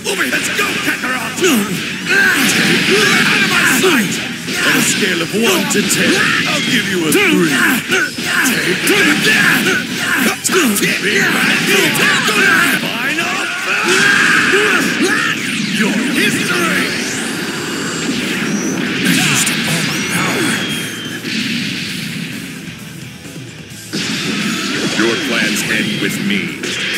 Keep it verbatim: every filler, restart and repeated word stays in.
Over here, let's go, Kakarot! Out of my sight! On a scale of one to ten, I'll give you a three. Take that! Big bad final! Your history! I used all my power. Your plans end with me.